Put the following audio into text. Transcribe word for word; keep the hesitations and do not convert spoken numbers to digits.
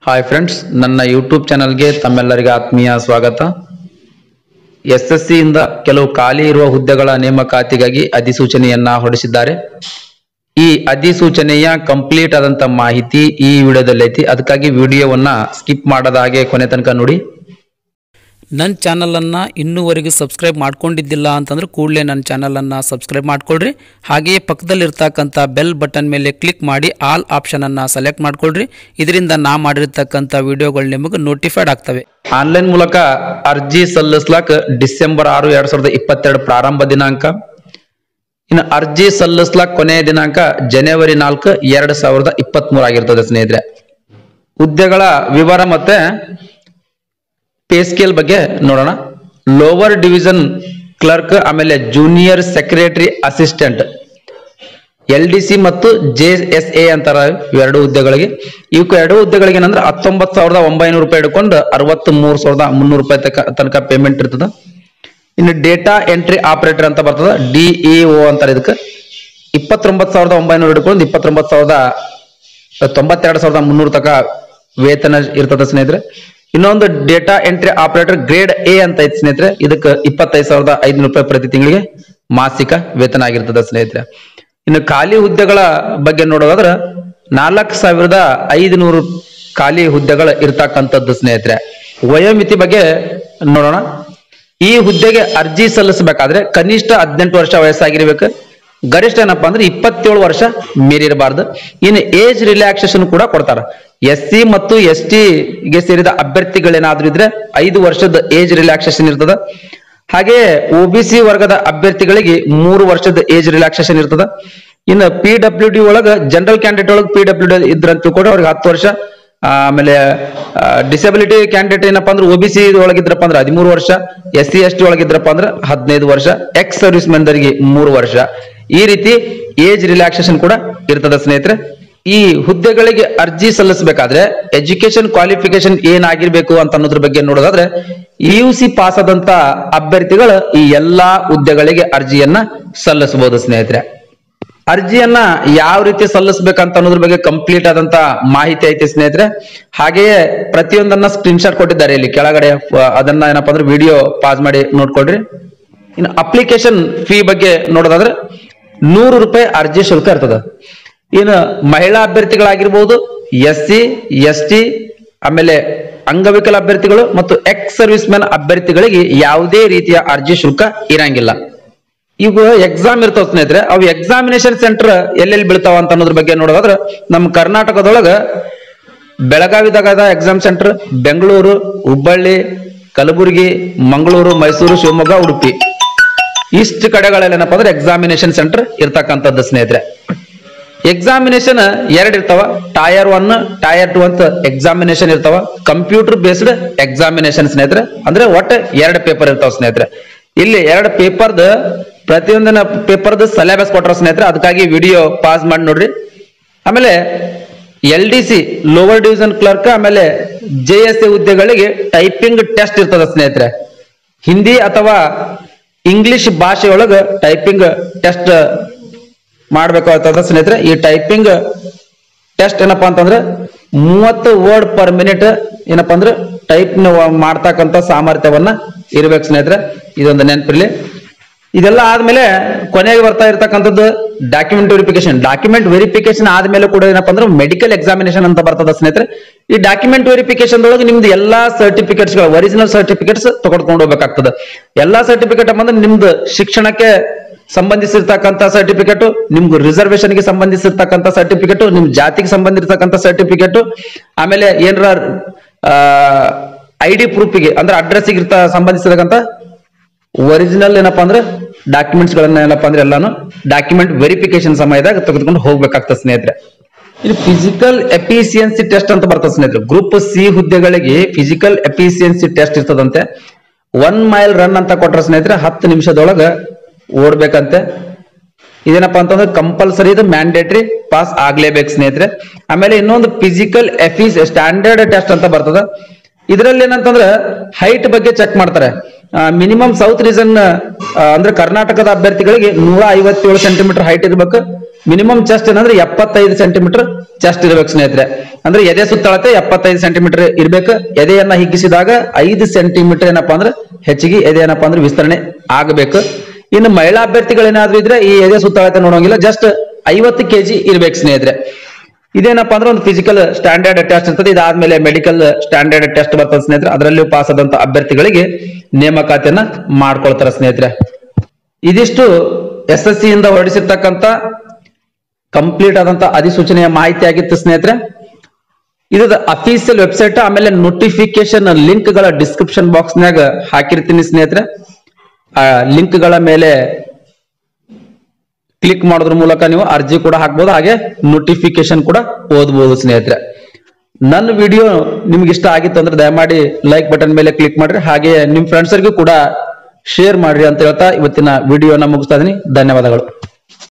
Hi friends, ನನ್ನ YouTube ಚಾನಲ್ಗೆ ತಮ್ಮೆಲ್ಲರಿಗೆ ಆತ್ಮೀಯ ಸ್ವಾಗತ. ಎಸ್ ಎಸ್ ಸಿ ಇಂದ ಕೆಲವು ಖಾಲಿ ಇರುವ ಹುದ್ದೆಗಳ ನೇಮಕಾತಿಗಾಗಿ ಅಧಿಸೂಚನೆಯನ್ನ ಹೊರಡಿಸಿದ್ದಾರೆ. ಈ ಅಧಿಸೂಚನೆಯ ಕಂಪ್ಲೀಟ್ ಆದಂತ ಮಾಹಿತಿ ಈ ವಿಡಿಯೋದಲ್ಲಿ ಐತಿ. ಅದಕ್ಕಾಗಿ ವಿಡಿಯೋವನ್ನ ಸ್ಕಿಪ್ ಮಾಡದ ಹಾಗೆ ಕೊನೆ ತನಕ ನೋಡಿ. ನನ್ನ ಚಾನಲನ್ನು ಇನ್ನೂವರೆಗೂ ಸಬ್ಸ್ಕ್ರೈಬ್ ಮಾಡ್ಕೊಂಡಿದ್ದಿಲ್ಲ ಅಂತಂದ್ರೆ ಕೂಡಲೇ ನನ್ನ ಚಾನಲನ್ನು ಸಬ್ಸ್ಕ್ರೈಬ್ ಮಾಡ್ಕೊಳ್ರಿ. ಹಾಗೆಯೇ ಪಕ್ಕದಲ್ಲಿರ್ತಕ್ಕಂಥ ಬೆಲ್ ಬಟನ್ ಮೇಲೆ ಕ್ಲಿಕ್ ಮಾಡಿ ಆಲ್ ಆಪ್ಷನನ್ನು ಸೆಲೆಕ್ಟ್ ಮಾಡ್ಕೊಳ್ರಿ. ಇದರಿಂದ ನಾ ಮಾಡಿರ್ತಕ್ಕಂಥ ವಿಡಿಯೋಗಳು ನಿಮಗೆ ನೋಟಿಫೈಡ್ ಆಗ್ತವೆ. ಆನ್ಲೈನ್ ಮೂಲಕ ಅರ್ಜಿ ಸಲ್ಲಿಸ್ಲಾಕ ಡಿಸೆಂಬರ್ ಆರು ಎರಡ್ ಸಾವಿರದ ಇಪ್ಪತ್ತೆರಡು ಪ್ರಾರಂಭ ದಿನಾಂಕ. ಇನ್ನು ಅರ್ಜಿ ಸಲ್ಲಿಸ್ಲಾಕ ಕೊನೆಯ ದಿನಾಂಕ ಜನವರಿ ನಾಲ್ಕು ಎರಡ್ ಸಾವಿರದ ಇಪ್ಪತ್ತ್ ಮೂರು ಆಗಿರ್ತದೆ ಸ್ನೇಹಿತರೆ. ಹುದ್ದೆಗಳ ವಿವರ ಮತ್ತೆ ಪೇ ಸ್ಕೇಲ್ ಬಗ್ಗೆ ನೋಡೋಣ. ಲೋವರ್ ಡಿವಿಷನ್ ಕ್ಲರ್ಕ್, ಆಮೇಲೆ junior secretary assistant, L D C ಮತ್ತು ಜೆ ಎಸ್ ಎ ಅಂತಾರ ಎರಡು ಹುದ್ದೆಗಳಿಗೆ. ಇವಕ್ಕೆ ಎರಡು ಹುದ್ದೆಗಳಿಗೆ ಏನಂದ್ರೆ ಹತ್ತೊಂಬತ್ತು ಸಾವಿರದ ಒಂಬೈನೂರು ರೂಪಾಯಿ ಹಿಡ್ಕೊಂಡು ಅರವತ್ತ್ ಮೂರು ಸಾವಿರದ ಮುನ್ನೂರು ರೂಪಾಯಿ ತನಕ ತನಕ ಪೇಮೆಂಟ್ ಇರ್ತದ. ಇನ್ನು ಡೇಟಾ ಎಂಟ್ರಿ ಆಪರೇಟರ್ ಅಂತ ಬರ್ತದ, ಡಿ ಇ ಒ ಅಂತಾರೆ. ಇದಕ್ಕೆ ಇಪ್ಪತ್ತೊಂಬತ್ತು ಸಾವಿರದ ಒಂಬೈನೂರು ಹಿಡ್ಕೊಂಡು ಇಪ್ಪತ್ತೊಂಬತ್ತು ಸಾವಿರದ ತೊಂಬತ್ತೆರಡು ಸಾವಿರದ ಮುನ್ನೂರು ತನಕ ವೇತನ ಇರ್ತದ ಸ್ನೇಹಿತರೆ. ಇನ್ನೊಂದು data entry operator grade A ಅಂತ ಐತಿ ಸ್ನೇಹಿತರೆ. ಇದಕ್ಕೆ ಇಪ್ಪತ್ತೈದು ಸಾವಿರದ ಐದುನೂರು ರೂಪಾಯಿ ಪ್ರತಿ ತಿಂಗಳಿಗೆ ಮಾಸಿಕ ವೇತನ ಆಗಿರ್ತದ ಸ್ನೇಹಿತರೆ. ಇನ್ನು ಖಾಲಿ ಹುದ್ದೆಗಳ ಬಗ್ಗೆ ನೋಡೋದಾದ್ರೆ ನಾಲ್ಕು ಸಾವಿರದ ಐದುನೂರು ಖಾಲಿ ಹುದ್ದೆಗಳು ಇರ್ತಕ್ಕಂಥದ್ದು ಸ್ನೇಹಿತರೆ. ವಯೋಮಿತಿ ಬಗ್ಗೆ ನೋಡೋಣ. ಈ ಹುದ್ದೆಗೆ ಅರ್ಜಿ ಸಲ್ಲಿಸಬೇಕಾದ್ರೆ ಕನಿಷ್ಠ ಹದಿನೆಂಟು ವರ್ಷ ವಯಸ್ಸಾಗಿರ್ಬೇಕು. ಗರಿಷ್ಠ ಏನಪ್ಪಾ ಅಂದ್ರೆ ಇಪ್ಪತ್ತೇಳು ವರ್ಷ ಮೀರಿರಬಾರ್ದು. ಇನ್ನು ಏಜ್ ರಿಲ್ಯಾಕ್ಸೇಷನ್ ಕೂಡ ಕೊಡ್ತಾರ. ಎಸ್ ಸಿ ಮತ್ತು ಎಸ್ ಟಿ ಗೆ ಸೇರಿದ ಅಭ್ಯರ್ಥಿಗಳೇನಾದ್ರೂ ಇದ್ರೆ ಐದು ವರ್ಷದ ಏಜ್ ರಿಲ್ಯಾಕ್ಸೇಷನ್ ಇರ್ತದ. ಹಾಗೆ ಒ ಬಿ ಸಿ ವರ್ಗದ ಅಭ್ಯರ್ಥಿಗಳಿಗೆ ಮೂರು ವರ್ಷದ ಏಜ್ ರಿಲ್ಯಾಕ್ಸೇಷನ್ ಇರ್ತದ. ಇನ್ನು ಪಿ ಡಬ್ಲ್ಯೂ ಡಿ ಒಳಗ ಜನರಲ್ ಕ್ಯಾಂಡಿಡೇಟ್ ಒಳಗೆ ಪಿ ಡಬ್ಲ್ಯೂ ಡಿ ಇದ್ರಂತೂ ಕೂಡ ಅವ್ರಿಗೆ ಹತ್ತು ವರ್ಷ. ಆಮೇಲೆ ಡಿಸಬಿಲಿಟಿ ಕ್ಯಾಂಡಿಡೇಟ್ ಏನಪ್ಪಾ ಅಂದ್ರೆ ಒ ಬಿ ಸಿ ಒಳಗಿದ್ರಪ್ಪ ಅಂದ್ರೆ ಹದಿಮೂರು ವರ್ಷ, ಎಸ್ ಸಿ ಎಸ್ ಟಿ ಒಳಗಿದ್ರಪ್ಪ ಅಂದ್ರೆ ಹದಿನೈದು ವರ್ಷ, ಎಕ್ಸ್ ಸರ್ವಿಸ್ ಮೆನ್ದರಿಗೆ ಮೂರು ವರ್ಷ. ಈ ರೀತಿ ಏಜ್ ರಿಲ್ಯಾಕ್ಸೇಷನ್ ಕೂಡ ಇರ್ತದ ಸ್ನೇಹಿತರೆ. ಈ ಹುದ್ದೆಗಳಿಗೆ ಅರ್ಜಿ ಸಲ್ಲಿಸಬೇಕಾದ್ರೆ ಎಜುಕೇಶನ್ ಕ್ವಾಲಿಫಿಕೇಶನ್ ಏನಾಗಿರ್ಬೇಕು ಅಂತ ಅನ್ನೋದ್ರ ಬಗ್ಗೆ ನೋಡೋದಾದ್ರೆ ಯು ಸಿ ಪಾಸ್ ಆದಂತ ಅಭ್ಯರ್ಥಿಗಳು ಈ ಎಲ್ಲಾ ಹುದ್ದೆಗಳಿಗೆ ಅರ್ಜಿಯನ್ನ ಸಲ್ಲಿಸಬಹುದು ಸ್ನೇಹಿತರೆ. ಅರ್ಜಿಯನ್ನ ಯಾವ ರೀತಿ ಸಲ್ಲಿಸಬೇಕಂತ ಅನ್ನೋದ್ರ ಬಗ್ಗೆ ಕಂಪ್ಲೀಟ್ ಆದಂತ ಮಾಹಿತಿ ಐತಿ ಸ್ನೇಹಿತರೆ. ಹಾಗೆಯೇ ಪ್ರತಿಯೊಂದನ್ನ ಸ್ಕ್ರೀನ್ ಶಾಟ್ ಕೊಟ್ಟಿದ್ದಾರೆ ಇಲ್ಲಿ ಕೆಳಗಡೆ. ಅದನ್ನ ಏನಪ್ಪಾ ಅಂದ್ರೆ ವಿಡಿಯೋ ಪಾಸ್ ಮಾಡಿ ನೋಡ್ಕೊಳ್ರಿ. ಇನ್ನು ಅಪ್ಲಿಕೇಶನ್ ಫೀ ಬಗ್ಗೆ ನೋಡೋದಾದ್ರೆ ನೂರು ರೂಪಾಯಿ ಅರ್ಜಿ ಶುಲ್ಕ ಇರ್ತದ. ಇನ್ನು ಮಹಿಳಾ ಅಭ್ಯರ್ಥಿಗಳಾಗಿರ್ಬೋದು, ಎಸ್ ಸಿ ಎಸ್ ಟಿ ಆಮೇಲೆ ಅಂಗವಿಕಲ ಅಭ್ಯರ್ಥಿಗಳು ಮತ್ತು ಎಕ್ಸ್ ಸರ್ವಿಸ್ ಮ್ಯಾನ್ ಅಭ್ಯರ್ಥಿಗಳಿಗೆ ಯಾವುದೇ ರೀತಿಯ ಅರ್ಜಿ ಶುಲ್ಕ ಇರಂಗಿಲ್ಲ. ಈಗ ಎಕ್ಸಾಮ್ ಇರ್ತಾವ ಸ್ನೇಹಿತರೆ. ಅವು ಎಕ್ಸಾಮಿನೇಷನ್ ಸೆಂಟರ್ ಎಲ್ಲೆಲ್ಲಿ ಬೀಳ್ತಾವ ಅಂತ ಅನ್ನೋದ್ರ ಬಗ್ಗೆ ನೋಡೋದಾದ್ರೆ ನಮ್ಮ ಕರ್ನಾಟಕದೊಳಗ ಬೆಳಗಾವಿದಾಗ ಎಕ್ಸಾಮ್ ಸೆಂಟರ್, ಬೆಂಗಳೂರು, ಹುಬ್ಬಳ್ಳಿ, ಕಲಬುರಗಿ, ಮಂಗಳೂರು, ಮೈಸೂರು, ಶಿವಮೊಗ್ಗ, ಉಡುಪಿ ಇಷ್ಟು ಕಡೆಗಳಲ್ಲಿ ಏನಪ್ಪಾ ಅಂದ್ರೆ ಎಕ್ಸಾಮಿನೇಷನ್ ಸೆಂಟರ್ ಇರ್ತಕ್ಕಂಥದ್ದು ಸ್ನೇಹಿತರೆ. ಎಕ್ಸಾಮಿನೇಷನ್ ಎರಡ್ ಇರ್ತಾವ, ಟೈರ್ ಒನ್ ಟೈರ್ ಟು ಅಂತ ಎಕ್ಸಾಮಿನೇಷನ್ ಇರ್ತಾವ. ಕಂಪ್ಯೂಟರ್ ಬೇಸ್ಡ್ ಎಕ್ಸಾಮಿನೇಷನ್ ಸ್ನೇಹಿತರೆ. ಅಂದ್ರೆ ಒಟ್ಟು ಎರಡು ಪೇಪರ್ ಇರ್ತಾವ ಸ್ನೇಹಿತರೆ. ಇಲ್ಲಿ ಎರಡು ಪೇಪರ್ದ ಪ್ರತಿಯೊಂದಿನ ಪೇಪರ್ದ ಸಿಲೆಬಸ್ ಕೊಟ್ರ ಸ್ನೇಹಿತರೆ. ಅದಕ್ಕಾಗಿ ವಿಡಿಯೋ ಪಾಸ್ ಮಾಡಿ ನೋಡ್ರಿ. ಆಮೇಲೆ L D C lower division clerk ಆಮೇಲೆ ಜೆ ಎಸ್ ಎ ಹುದ್ದೆಗಳಿಗೆ ಟೈಪಿಂಗ್ ಟೆಸ್ಟ್ ಇರ್ತದ ಸ್ನೇಹಿತರೆ. ಹಿಂದಿ ಅಥವಾ ಇಂಗ್ಲಿಷ್ ಭಾಷೆಯೊಳಗ ಟೈಪಿಂಗ್ ಟೆಸ್ಟ್ ಮಾಡ್ಬೇಕು ಆಗ್ತದ ಸ್ನೇಹಿತರೆ. ಈ ಟೈಪಿಂಗ್ ಟೆಸ್ಟ್ ಏನಪ್ಪಾ ಅಂತಂದ್ರೆ ಮೂವತ್ತು ವರ್ಡ್ ಪರ್ ಮಿನಿಟ್ ಏನಪ್ಪಾ ಅಂದ್ರೆ ಟೈಪ್ ಮಾಡ್ತಕ್ಕಂಥ ಸಾಮರ್ಥ್ಯವನ್ನ ಇರ್ಬೇಕು ಸ್ನೇಹಿತರೆ. ಇದೊಂದು ನೆನಪಿರ್ಲಿ. ಇದೆಲ್ಲ ಆದ್ಮೇಲೆ ಕೊನೆಗೆ ಬರ್ತಾ ಇರ್ತಕ್ಕಂಥದ್ದು ಡಾಕ್ಯುಮೆಂಟ್ ವೆರಿಫಿಕೇಶನ್. ಡಾಕ್ಯುಮೆಂಟ್ ವೆರಿಫಿಕೇಶನ್ ಆದ್ಮೇಲೆ ಕೂಡ ಏನಪ್ಪಾ ಅಂದ್ರೆ ಮೆಡಿಕಲ್ ಎಕ್ಸಾಮಿನೇಷನ್ ಅಂತ ಬರ್ತದ ಸ್ನೇಹಿತರೆ. ಈ ಡಾಕ್ಯುಮೆಂಟ್ ವೆರಿಫಿಕೇಶನ್ ಒಳಗೆ ನಿಮ್ದು ಎಲ್ಲಾ ಸರ್ಟಿಫಿಕೇಟ್ಸ್ ಗಳು ಒರಿಜಿನಲ್ ಸರ್ಟಿಫಿಕೇಟ್ಸ್ ತಗೊಂಡ್ಕೊಂಡು ಹೋಗ್ಬೇಕಾಗ್ತದೆ. ಎಲ್ಲಾ ಸರ್ಟಿಫಿಕೇಟ್ ಅಂದ್ರೆ ನಿಮ್ದು ಶಿಕ್ಷಣಕ್ಕೆ ಸಂಬಂಧಿಸಿರ್ತಕ್ಕಂಥ ಸರ್ಟಿಫಿಕೇಟ್, ನಿಮ್ಗೆ ರಿಸರ್ವೇಶನ್ ಗೆ ಸಂಬಂಧಿಸಿರ್ತಕ್ಕಂಥ ಸರ್ಟಿಫಿಕೇಟ್, ನಿಮ್ ಜಾತಿಗೆ ಸಂಬಂಧಿಸಿರ್ತಕ್ಕಂಥ ಸರ್ಟಿಫಿಕೇಟ್, ಆಮೇಲೆ ಏನಾರ ಐ ಡಿ ಪ್ರೂಫ್ಗೆ ಅಂದ್ರೆ ಅಡ್ರೆಸ್ಗೆ ಇರ್ತ ಸಂಬಂಧಿಸಿರ್ತಕ್ಕಂಥ ಒರಿಜಿನಲ್ ಏನಪ್ಪಾ ಅಂದ್ರೆ ಡಾಕ್ಯುಮೆಂಟ್ಸ್ ಗಳನ್ನ ಏನಪ್ಪಾ ಅಂದ್ರೆ ಎಲ್ಲಾನು ಡಾಕ್ಯುಮೆಂಟ್ ವೆರಿಫಿಕೇಶನ್ ಸಮಯದಾಗ ತೆಗೆದುಕೊಂಡು ಹೋಗ್ಬೇಕಾಗ್ತದೆ ಸ್ನೇಹಿತರೆ. ಇದು ಫಿಸಿಕಲ್ ಎಫಿಸಿಯನ್ಸಿ ಟೆಸ್ಟ್ ಅಂತ ಬರ್ತದೆ ಸ್ನೇಹಿತರೆ. ಗ್ರೂಪ್ ಸಿ ಹುದ್ದೆಗಳಿಗೆ ಫಿಸಿಕಲ್ ಎಫಿಸಿಯನ್ಸಿ ಟೆಸ್ಟ್ ಇರ್ತದಂತೆ. ಒನ್ ಮೈಲ್ ರನ್ ಅಂತ ಕೊಟ್ರ ಸ್ನೇಹಿತರೆ. ಹತ್ತು ನಿಮಿಷದೊಳಗ ಓಡ್ಬೇಕಂತೆ. ಇದೇನಪ್ಪಾ ಅಂತಂದ್ರೆ ಕಂಪಲ್ಸರಿ ಇದು ಮ್ಯಾಂಡೇಟರಿ ಪಾಸ್ ಆಗ್ಲೇಬೇಕು ಸ್ನೇಹಿತರೆ. ಆಮೇಲೆ ಇನ್ನೊಂದು ಫಿಸಿಕಲ್ ಎಫಿಸ್ ಸ್ಟ್ಯಾಂಡರ್ಡ್ ಟೆಸ್ಟ್ ಅಂತ ಬರ್ತದ. ಇದರಲ್ಲಿ ಏನಂತಂದ್ರೆ ಹೈಟ್ ಬಗ್ಗೆ ಚೆಕ್ ಮಾಡ್ತಾರೆ. ಮಿನಿಮಮ್ ಸೌತ್ ರೀಜನ್ ಅಂದ್ರೆ ಕರ್ನಾಟಕದ ಅಭ್ಯರ್ಥಿಗಳಿಗೆ ನೂರ ಐವತ್ತೇಳು ಸೆಂಟಿಮೀಟರ್ ಹೈಟ್ ಇರ್ಬೇಕು. ಮಿನಿಮಮ್ ಚೆಸ್ಟ್ ಏನಂದ್ರೆ ಎಪ್ಪತ್ತೈದು ಸೆಂಟಿಮೀಟರ್ ಚೆಸ್ಟ್ ಇರ್ಬೇಕು ಸ್ನೇಹಿತರೆ. ಅಂದ್ರೆ ಎದೆ ಸುತ್ತಳತೆ ಎಪ್ಪತ್ತೈದು ಸೆಂಟಿಮೀಟರ್ ಇರ್ಬೇಕು. ಎದೆಯನ್ನ ಹಿಗ್ಗಿಸಿದಾಗ ಐದು ಸೆಂಟಿಮೀಟರ್ ಏನಪ್ಪಾ ಅಂದ್ರೆ ಹೆಚ್ಚಿಗೆ ಎದೆ ಏನಪ್ಪಾ ಅಂದ್ರೆ ವಿಸ್ತರಣೆ ಆಗಬೇಕು. ಇನ್ನು ಮಹಿಳಾ ಅಭ್ಯರ್ಥಿಗಳೇನಾದ್ರೂ ಇದ್ರೆ ಈ ಎದೆ ಸುತ್ತಳತೆ ನೋಡೋಂಗಿಲ್ಲ, ಜಸ್ಟ್ ಐವತ್ತು ಕೆಜಿ ಇರ್ಬೇಕು ಸ್ನೇಹಿತರೆ. ಇದೇನಪ್ಪಾ ಅಂದ್ರೆ ಒಂದು ಫಿಸಿಕಲ್ ಸ್ಟ್ಯಾಂಡರ್ಡ್ ಟೆಸ್ಟ್ ಇರ್ತದೆ. ಇದಾದ್ಮೇಲೆ ಮೆಡಿಕಲ್ ಸ್ಟ್ಯಾಂಡರ್ಡ್ ಟೆಸ್ಟ್ ಬರ್ತದೆ ಸ್ನೇಹಿತರೆ. ಅದರಲ್ಲಿ ಪಾಸ್ ಆದಂತ ಅಭ್ಯರ್ಥಿಗಳಿಗೆ ನೇಮಕಾತಿಯನ್ನ ಮಾಡ್ಕೊಳ್ತಾರೆ ಸ್ನೇಹಿತರೆ. ಇದಿಷ್ಟು ಎಸ್ ಎಸ್ ಸಿ ಇಂದ ಹೊರಡಿಸಿರ್ತಕ್ಕಂಥ ಕಂಪ್ಲೀಟ್ ಆದಂತ ಅಧಿಸೂಚನೆಯ ಮಾಹಿತಿ ಆಗಿತ್ತು ಸ್ನೇಹಿತರೆ. ಇದು ಅಫಿಷಿಯಲ್ ವೆಬ್ಸೈಟ್, ಆಮೇಲೆ ನೋಟಿಫಿಕೇಶನ್ ಲಿಂಕ್ ಗಳ ಡಿಸ್ಕ್ರಿಪ್ಷನ್ ಬಾಕ್ಸ್ ನಾಗ ಹಾಕಿರ್ತೀನಿ ಸ್ನೇಹಿತರೆ. ಆ ಲಿಂಕ್ ಗಳ ಮೇಲೆ ಕ್ಲಿಕ್ ಮಾಡೋದ್ರ ಮೂಲಕ ನೀವು ಅರ್ಜಿ ಕೂಡ ಹಾಕ್ಬೋದು, ಹಾಗೆ ನೋಟಿಫಿಕೇಶನ್ ಕೂಡ ಓದಬಹುದು ಸ್ನೇಹಿತರೆ. ನನ್ನ ವಿಡಿಯೋ ನಿಮ್ಗೆ ಇಷ್ಟ ಆಗಿತ್ತು ಅಂದ್ರೆ ದಯಮಾಡಿ ಲೈಕ್ ಬಟನ್ ಮೇಲೆ ಕ್ಲಿಕ್ ಮಾಡ್ರಿ, ಹಾಗೆ ನಿಮ್ ಫ್ರೆಂಡ್ಸ್ರಿಗೂ ಕೂಡ ಶೇರ್ ಮಾಡ್ರಿ ಅಂತ ಹೇಳ್ತಾ ಇವತ್ತಿನ ವಿಡಿಯೋನ ಮುಗಿಸ್ತಾ ಇದೀನಿ. ಧನ್ಯವಾದಗಳು.